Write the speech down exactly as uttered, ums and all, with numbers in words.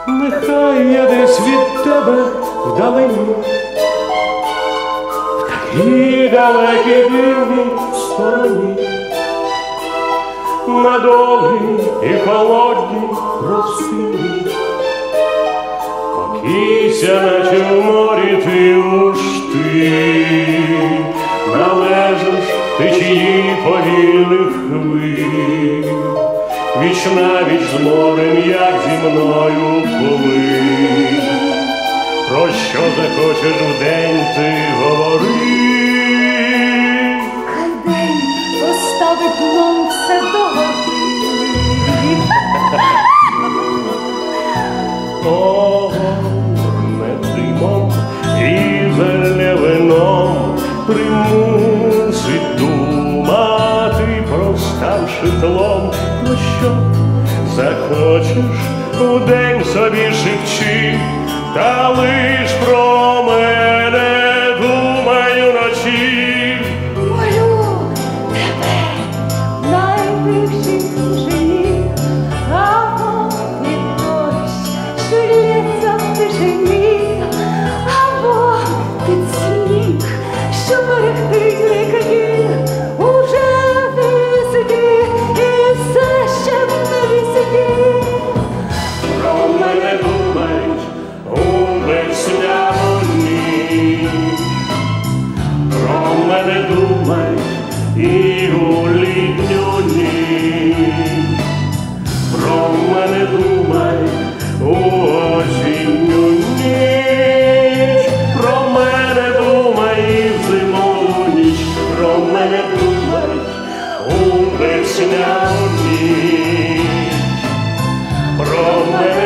нехай я десь від тебе вдалині, в такій далекій дивній стороні, на довгій і холодній простині. Покійся, наче в морі ти уж ти, належиш течії повільних хвиль, віч навіч з морем, як зі мною плинь. Про що захочеш вдень ти говори? Хай день поставить дном все догоди. Огорне димом і зелє вином примусить думати, проставши тлом. Ну що захочеш удень собі шепчи, та лиш про мене думай уночі. Молю тебе, найвищій жені, або від дощ, що лється в тишині, або під сніг, що мерехтить вікні. Уже високі і все ще на високі. Про мене думають у весняну ніч, про мене думають і у літню ніч, про мене думають у осінню ніч, про мене думають і в зимову ніч, про мене думають у весняну ніч, про мене